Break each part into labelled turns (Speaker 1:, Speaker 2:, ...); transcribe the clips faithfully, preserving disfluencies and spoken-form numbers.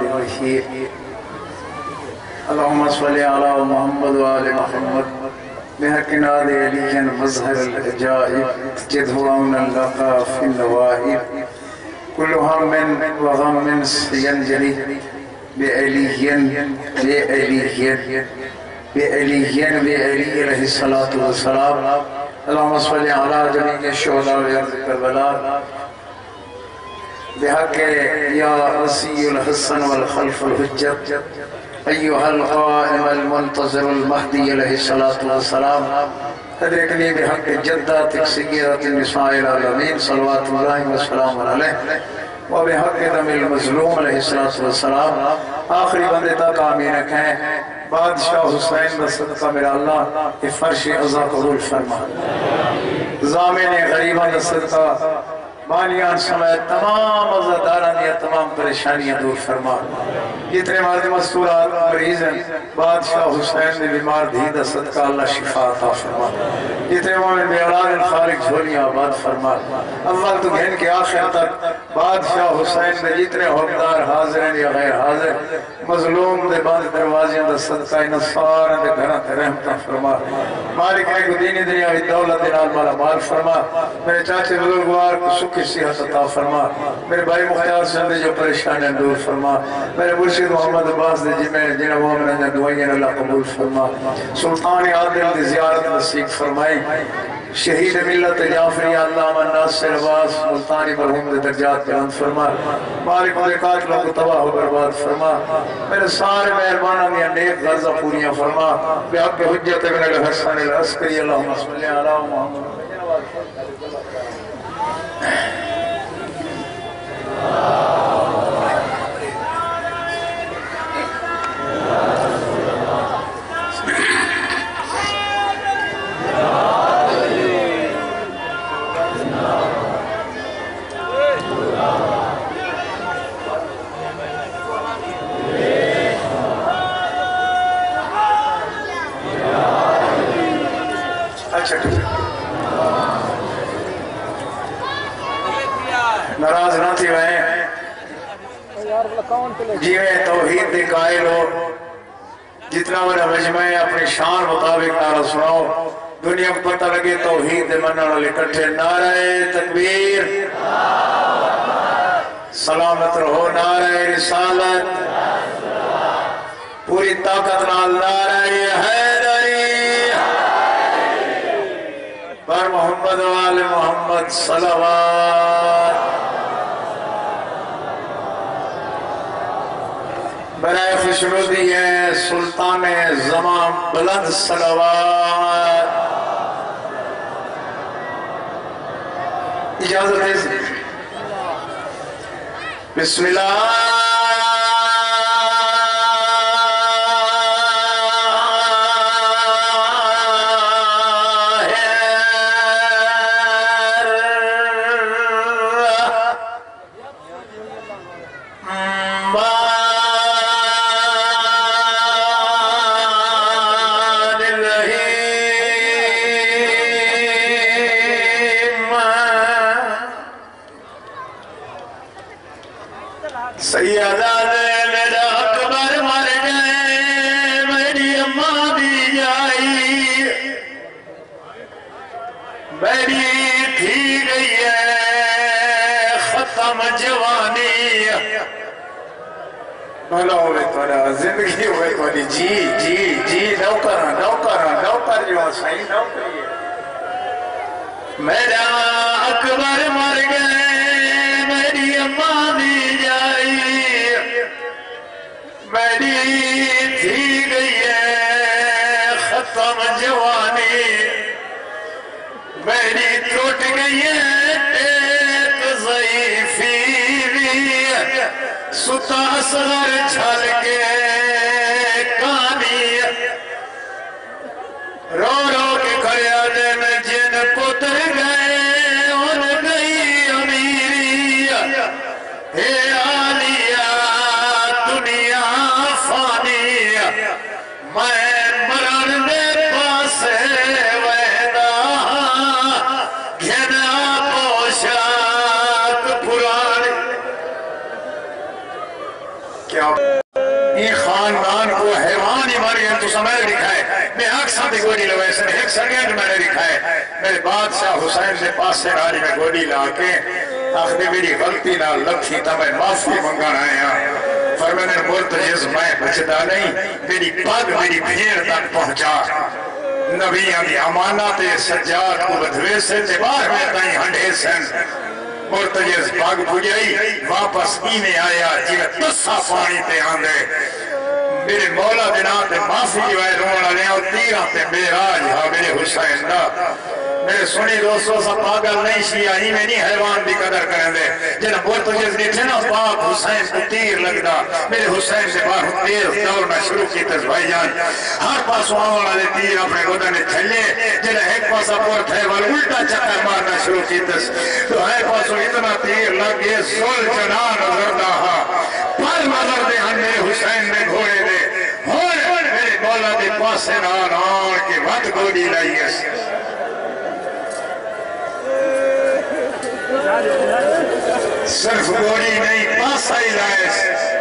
Speaker 1: البشير اللهم صل على محمد وآل محمد بحق نادي علي مظهر العجائب جده عون اللقى في النوائب كل هم وغم سينجلي بعلي بعلي بعلي بعلي عليه الصلاة والسلام اللهم صل على جميع الشهداء بأرض كربلاء بحق يا رسي الحسن والخلف الحجة أيها القائم المنتظر المهدي عليه الصلاة والسلام أدركني بحق جداتك سيدة النساء العالمين صلوات الله وسلام عليه وبحق دم المظلوم علیہ السلام آخری بندے تک آمین رکھیں بادشاہ حسین صدقہ میرا اللہ یہ فرش عزا قبول فرما زامن غریبان صدقہ مانیان سمیت تمام عزاداران یا تمام پریشانیاں دور فرما جتنے مرد مستورات مریض ہیں بادشاہ حسین نے بیمار دھیدہ صدقہ اللہ شفا عطا فرما جتنے مومن بیعلان خالق جھولیاں آباد فرما اول تو گھن کے آخر تک بادشاہ حسین نے جتنے حقدار حاضر ہیں یا غیر حاضر مظلوم دے باند دروازیاں دا صدقہ نصار دے گھران دے رحمتہ فرما مالک ہے کو دینی دنیا بھی دولت دینال مالا مال فرما میرے چاچے بزرگوار کو سکھ صحت عطا فرما میرے بھائی مختار سندے جو پریشانیں دور فرما میرے مرشد محمد عباس دے جمعہ جنہ مومنہ جنہ دعائیں اللہ قبول فرما سلطان عادل دی زیارت نصیب فرمائی شہید ملت جعفری علامہ ناصر عباس ملتانی مرحوم دے درجات بیان فرما مالک ملکات لوگ تباہ و برباد فرما میرے سارے مہربانہ میں نیک غرضہ پوریاں فرما بحق حجت ابن الحسن العسکری اللہم صلی علی محمد ناراض نہ تھی وہیں جیویں توحید دے قائل ہو جتنا بڑا مجمع ہے اپنی شان مطابق نعرہ سناؤ دنیا کو پتہ لگے توحید دے منع والے کٹھے نعرہ تکبیر سلامت رہو نعرہ رسالت پوری طاقت نال نعرہ حیدری پر محمد وآل محمد صلوات برائے خوشنودی ہے سلطان زمان بلند صلوات اجازت ہے بسم اللہ سیدہ میرا اکبر مر گئے میری اماں بھی جائی میری تھی گئی ہے ختم جوانی بھلا ہوئے توڑا زندگی ہوئے توڑی جی جی جی نوکرہ نوکرہ نوکر جو سائی نوکری ہے میرا اکبر مر گئے میری اماں بھی جائی میری تھی گئی ہے ختم جوانی میری ٹوٹ گئی ہے ایک ضعیفی ستا اصغر چھل کے کانی رو رو کے کھڑیا دن جن پتر گئے ان گئی امیری اے آلیا دنیا فانی میں مرن دے پاسے ویدہ گھنا پوشاک پرانی کیا یہ خاندان کو حیوان ہی مر گئے تو سمجھ لکھا ہے میں اکثر دی گوڑی لوے سے ایک سیکنڈ میں نے لکھا ہے میرے بادشاہ حسین سے پاس سے راری میں گوڑی لا کے آخری میری غلطی نہ لکھی تا میں معافی منگان آیا فرمانے مرتجز میں بچتا نہیں میری پاگ میری بھیڑ تک پہنچا نبیان دی امانات سجاد کو بدوے سے تبار میں تائیں ہنڈے سن مرتجز پاگ بھجائی واپس اینے آیا جیوے تسا پانی تے آندے میرے مولا دینا تے معافی کی وائے رونا لیا اور تیرہ تے میراج ہاں میرے حسین دا میرے سنی دوستوں سا پاگل نہیں شیعہ ہی میں نہیں حیوان بھی قدر کریں دے جنہ مرتجز نے تھے نا پاک حسین کو تیر لگدا میرے حسین سے باہر تیر دورنا شروع کی تس بھائی جان ہر پاس وہاں لے تیر اپنے گودہ نے چھلے جنہ ایک پاسا پورت ہے والے الٹا چکر مارنا شروع کی تس تو ہے پاسو اتنا تیر لگے سول جنان زردہ پر مدر دے ہم میرے حسین نے گھوڑے دے ہوئے میرے مولا دے پاسے نان آن کے وقت گوڑی لائیے صرف گوڑی نہیں پاسا ہی لائے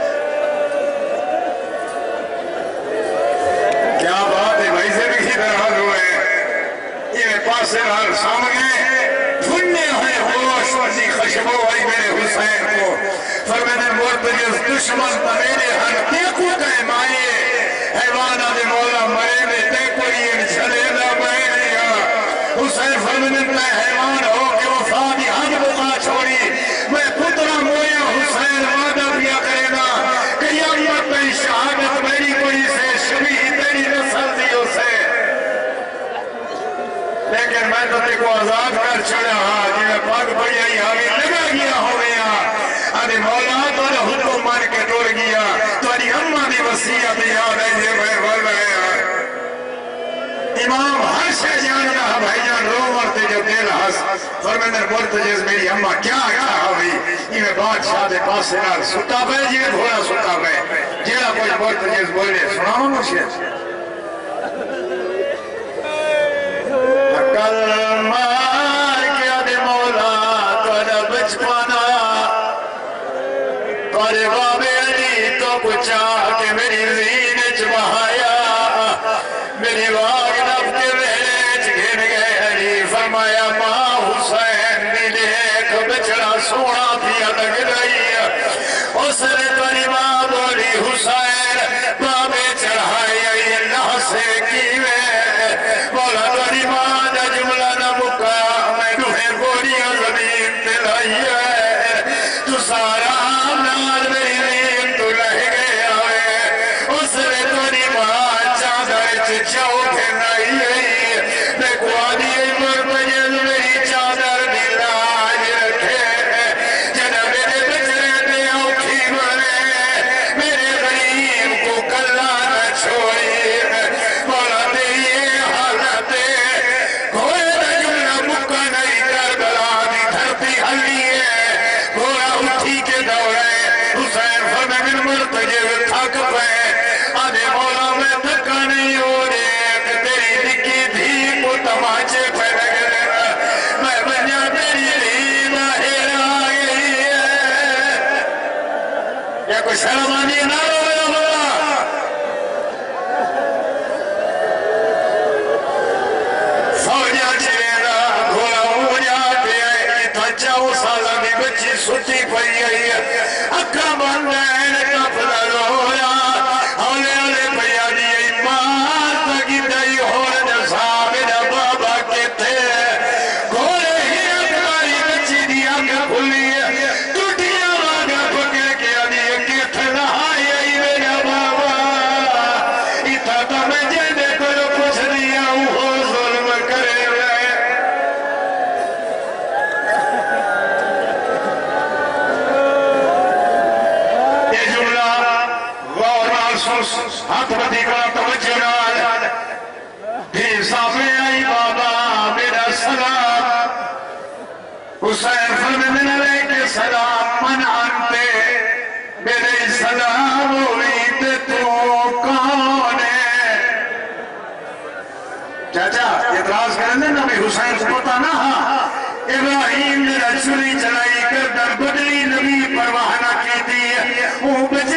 Speaker 1: کیا بات ہے بھائی سے بھی کی طرح ہوئے یہ پاسے نان سامنے بھننے ہوئے ہوش وزی خشبو آئی میرے حسین کو فرمانے مرتجز دشمن تا میرے ہن دیکھو کہے مائے حیوانہ دے مولا مرے میں دیکھو یہ چھلے دا میں لیا حسین فرمانے تا حیوان ہو کہ وفادی حد بقا چھوڑی میں پترہ مویا حسین وعدہ پیا کرے نا قیامت میں شہادت میری کوئی سے شبیہ تیری نسل دیو سے لیکن میں تو تے کو آزاد کر چھڑا ہاں جی میں پاک بڑی آئی آگے لگا گیا ہو گیا آدھے مولا تو نے حکم مان کے توڑ گیا تو آدھی اممہ دی وسیعت یاد ہے یہ میں بول رہے ہیں امام ہر شے جاننا ہے بھائی جان رو مرتے جو دل ہس فرمانے مرتجز میری اممہ کیا کہا ہوئی یہ میں بادشاہ دے پاس سے نال ستا پہ جی میں بھولا ستا پہ جیڑا کوئی مرتجز بولے سناؤں مجھے کل مار کیا دے مولا تو بچپنا پر باب علی تو کچھ آکے میری زین چبہایا میری واغ نب کے ویچ گھن گئے علی فرمایا ماں حسین بھی دیکھ بچڑا سونا پیا لگ رہی اس نے تری ماں بولی حسین بابے چڑھائی اللہ سے کیوے بولا تری ماں دا جملہ نہ مکا میں دوہے گوڑیاں زمین تلائی ہے تو سارا نال میری تو رہ گیا ہے اس نے تری ماں چادر چچاؤ گھنائی ہے دیکھو آدھی مرتجز میری چادر دلاج رکھے جنہ میرے بچرے دے اوکھی مرے میرے غریب کو کلا نہ چھوڑی مولا تیری حالت گھوڑے دا جملہ مکہ نہیں کربلا دی دھرتی ہلی ہے گھوڑا اٹھی کے دوڑے حسین فرمانے مرتجز تھک پہ آدھے مولا میں تھکا نہیں ہو رہے تیری نکی دھی کو تماچے پہ لگے میں بنیا تیری دھی باہر آگئی ہے یا کوئی شرمانی نہ رویا مولا فوجہ چیدہ گھوڑا ہو جاتے ہیں تھچاؤ سالہ دی بچی ستی پئی آئی ہے اکھا بند ہے کپڑا رویا ہولے ہولے پیا دی ماں تکی دائی ہور جسا میرا بابا کہتے گھوڑے ہی اکھاری بچی دی آگا کھلی ہے ٹوٹیاں آگا پکڑ کے آدھی کہتے نہائی آئی میرا بابا اتھا تا میں جیدے کرو کچھ دیا ہو ظلم کرے رہے یہ جملہ غور محسوس ہاتھ بدی کا توجہ نال بھی سامنے آئی بابا میرا سلام حسین فرمانے لگے کہ سلام من انتے میرے سلام ہوئی تے تو کون ہے چاچا اعتراض کریں دے نبی حسین کو پتا نہ ہاں ابراہیم نے رسولی چلائی کر در بدلی نبی پرواہ نہ کی تھی وہ بچے